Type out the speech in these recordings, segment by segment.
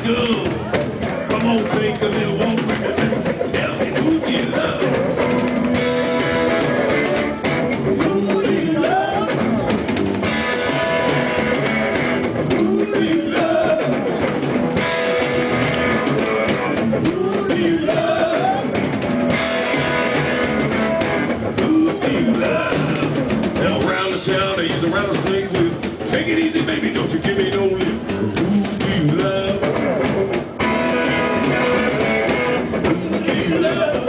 good. Come on, take a little walk with me. Tell me who you love. Who you love? Who you love? Who you love? Who you love? Now around the town, they use a rattlesnake whip. Take it easy, baby, don't you give me no lip. Who do you love? Who do you love?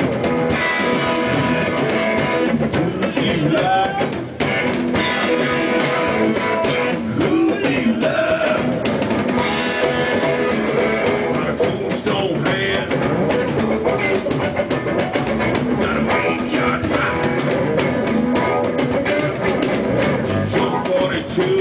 Who do you love? Who do you love? Got a tombstone hand. Got a backyard mind. Just 42.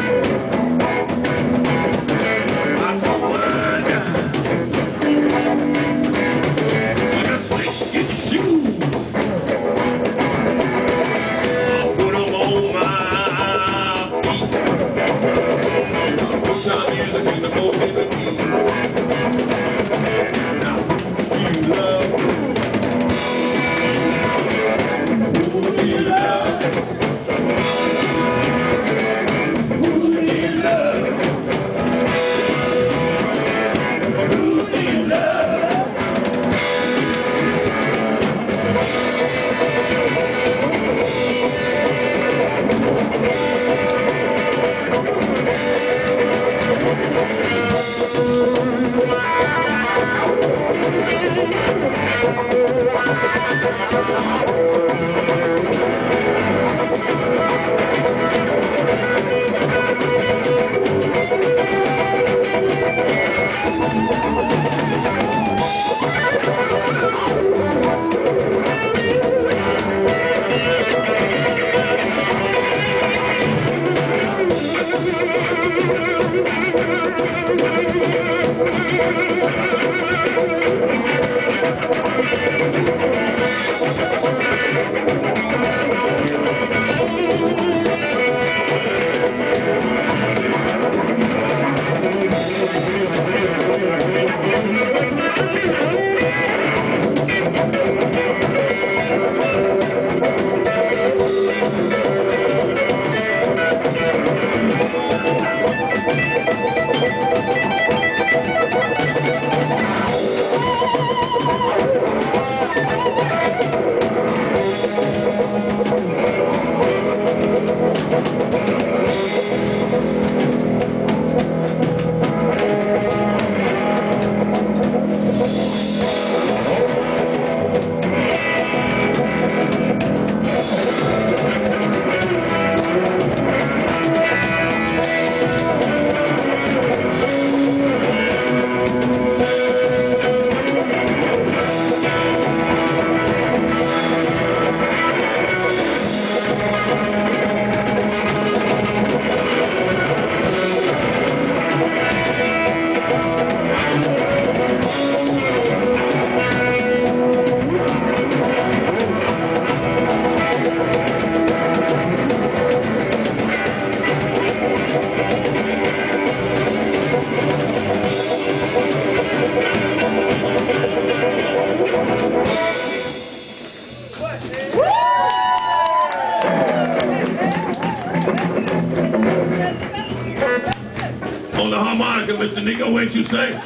On the harmonica, Mr. Nico, what you say?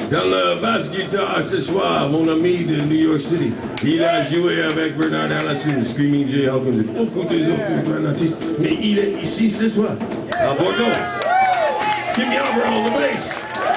Dans le basse guitare ce soir, mon ami de New York City. Il a joué avec Bernard Allison, Screaming Jay Hawkins et beaucoup des autres grands artistes. Mais il est ici ce soir, à Bordeaux. Give me over on the bass.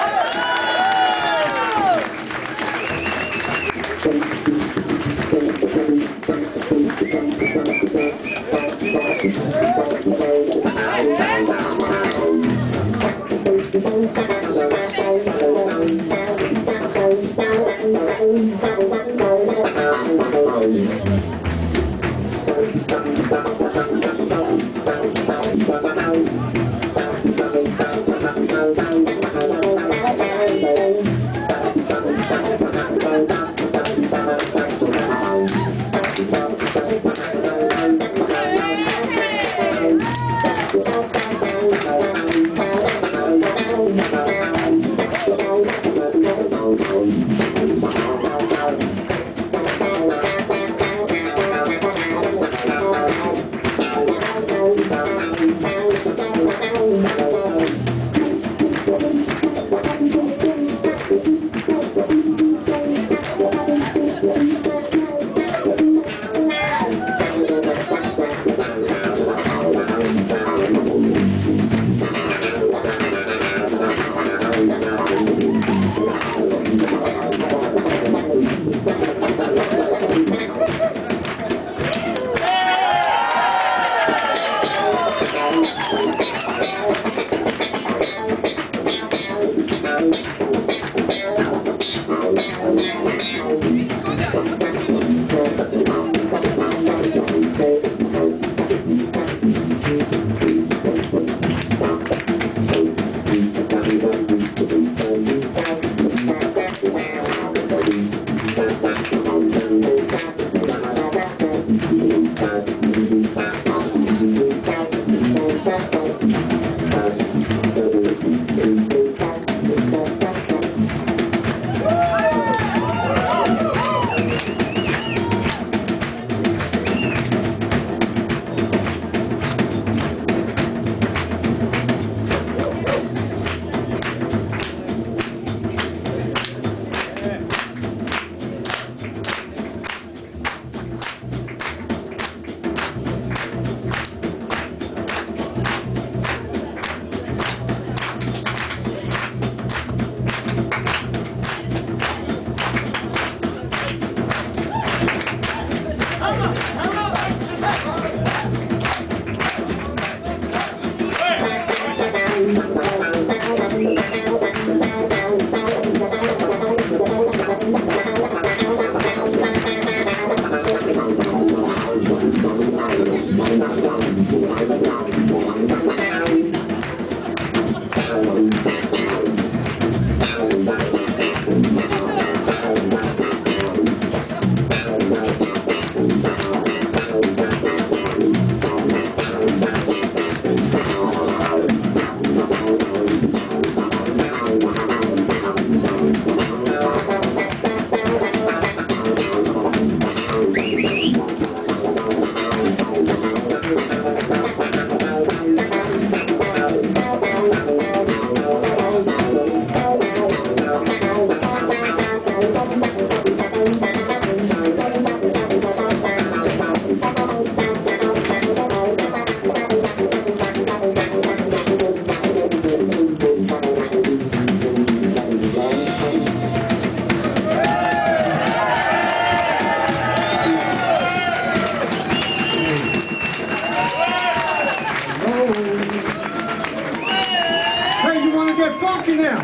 get funky now?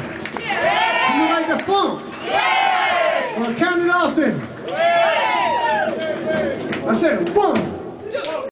Yeah. You like the funk? Yeah. Well, count it off then. I said 1,